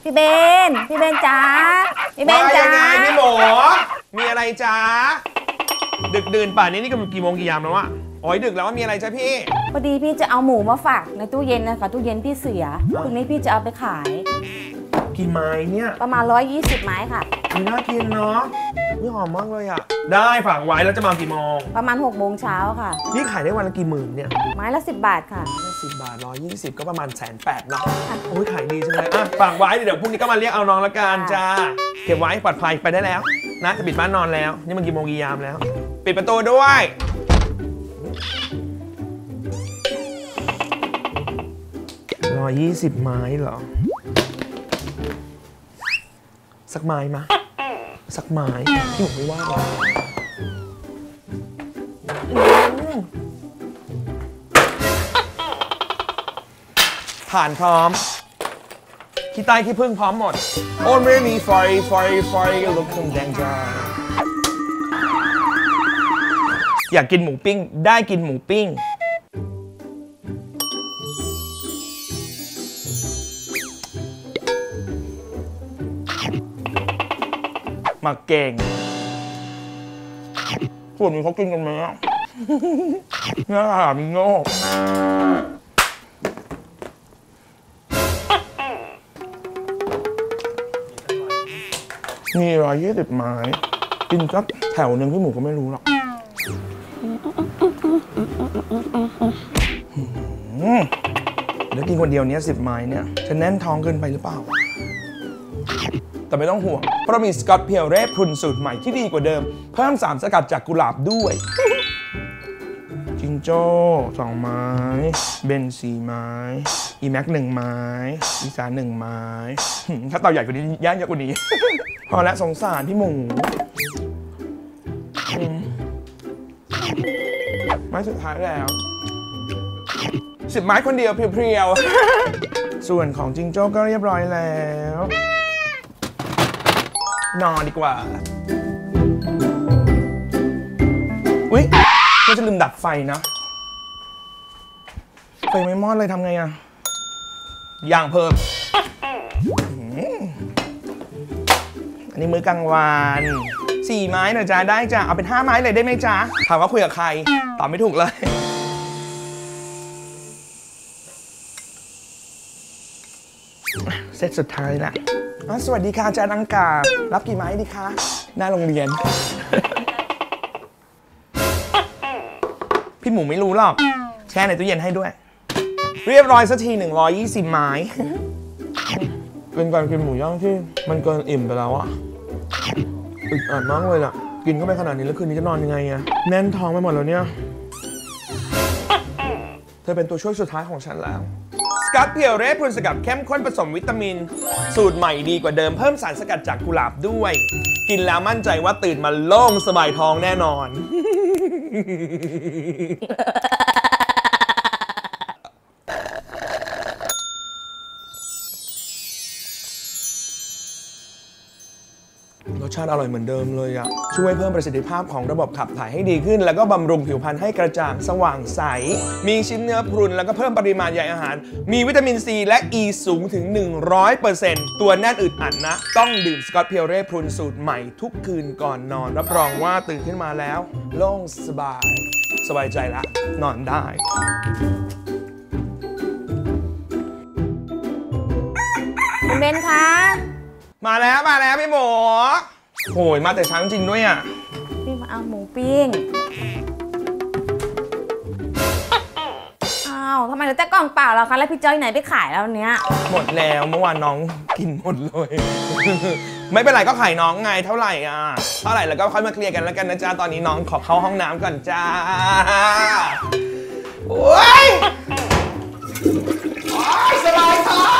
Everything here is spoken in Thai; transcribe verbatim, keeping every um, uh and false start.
พี่เบนพี่เบนจ๋าพี่เบนจ๋าว่ายังไงพี่หมูมีอะไรจ๊ะดึกดื่นป่านนี้นี่ก็กี่โมงกี่ยามแล้ววะโอ้ยดึกแล้วว่ามีอะไรจ๊ะพี่พอดีพี่จะเอาหมูมาฝากในตู้เย็นนะคะตู้เย็นพี่เสียพรุ่งนี้พี่จะเอาไปขายกี่ไม้เนี่ยประมาณร้อยยี่สิบไม้ค่ะมีน่ากินเนาะนี่หอมมากเลยอ่ะได้ฝากไว้แล้วจะมากี่โมงประมาณหกโมงเช้าค่ะนี่ขายได้วันละกี่หมื่นเนี่ยไม้ละสิบบาทค่ะสิบบาทร้อยยี่สิบก็ประมาณแสนแปดเนาะโอ้ยขายดีจังเลยอ่ะฝากไว้เดี๋ยวพรุ่งนี้ก็มาเรียกเอาน้องละกันจ้าเก็บไว้ปลอดภัยไปได้แล้วนะจะปิดบ้านนอนแล้วนี่มันกี่โมงกี่ยามแล้วปิดประตูด้วยร้อยยี่สิบไม้เหรอสักไม้มาสักไม้ที่ผมไม่ว่าหรอกผ่านพร้อมขี้ใต้ขี้พึ่งพร้อมหมดโอ้ไม่มีไฟไฟไฟลุกขึ้นแดงจ้าอยากกินหมูปิ้งได้กินหมูปิ้งมาเก่งพวกนี้เขากินกันไหมอ่ะเนื้อหามีโง่มีร้อยยี่สิบไม้กินสักแถวหนึ่งพี่หมูก็ไม่รู้หรอกเดี๋ยวกินคนเดียวเนี้ยสิบไม้เนี่ยจะแน่นท้องเกินไปหรือเปล่าแต่ไม่ต้องห่วงเพราะมีสกอตเพียวเร่พรุนสูตรใหม่ที่ดีกว่าเดิมเพิ่มสารสกัดจากกุหลาบด้วยจิงโจ้สองไม้เบนสี่ไม้อีแม็กหนึ่งไม้อีสานหนึ่งไม้ถ้าเตาใหญ่กว่านี้ย่างเยอะกว่านี้พอแล้วสงสารพี่หมูไม้สุดท้ายแล้วสิบไม้คนเดียวเพียวๆส่วนของจิงโจ้ก็เรียบร้อยแล้วนอนดีกว่าอุ๊ยเราจะลืมดับไฟนะไฟไม่มอดเลยทำไงอะย่างเพิ่มอันนี้มื้อกลางวันสี่ไม้หน่อยจ้าได้จ้าเอาเป็นห้าไม้เลยได้ไหมจ้าถามว่าคุยกับใครตอบไม่ถูกเลยเซตสุดท้ายละสวัสดีค่ะอาจารย์อังการับกี่ไม้ดีคะหน้าโรงเรียน พี่หมูไม่รู้หรอกแช่ในตู้เย็นให้ด้วยเรียบร้อยสักทีหนึ่งร้อยยี่สิบไม้เป็นการกินหมูย่างที่มันเกินอิ่มไปแล้วอะอึดอัดมากเลยล่ะกินเข้าไปขนาดนี้แล้วคืนนี้จะนอนยังไงอะแน่นท้องไปหมดแล้วเนี่ยเธอเป็นตัวช่วยสุดท้ายของฉันแล้วสกัดเพียวเร่พรุนสกัดเข้มข้นผสมวิตามินสูตรใหม่ดีกว่าเดิมเพิ่มสารสกัดจากกุหลาบด้วยกินแล้วมั่นใจว่าตื่นมาโล่งสบายท้องแน่นอนรสชาติอร่อยเหมือนเดิมเลยอะช่วยเพิ่มประสิทธิภาพของระบบขับถ่ายให้ดีขึ้นแล้วก็บำรุงผิวพรรณให้กระจ่างสว่างใสมีชิ้นเนื้อพรุนแล้วก็เพิ่มปริมาณใยอาหารมีวิตามินซีและอ e ีสูงถึง หนึ่งร้อยเปอร์เซ็นต์ ตัวแน่นอึดอัดนะต้องดื่มสกอตเพียวเร่พรุนสูตรใหม่ทุกคืนก่อนนอนรับรองว่าตื่นขึ้นมาแล้วโล่งสบายสบายใจละนอนได้คุณเบนคะมาแล้วมาแล้วพี่หมูโหยมาแต่เช้าจริงด้วยอ่ะพี่มาเอาหมูปิ้งอ้าวทำไมเหลือแต่กล่องเปล่าแล้วคะแล้วพี่จ้อยไหนไปขายแล้วเนี้ยหมดแล้วเมื่อวานน้องกินหมดเลยไม่เป็นไรก็ขายน้องไงเท่าไหร่อ่ะเท่าไหร่แล้วก็ค่อยมาเคลียร์กันแล้วกันนะจ๊ะตอนนี้น้องขอเข้าห้องน้ำก่อนจ้าโอ้ยสบายท้อง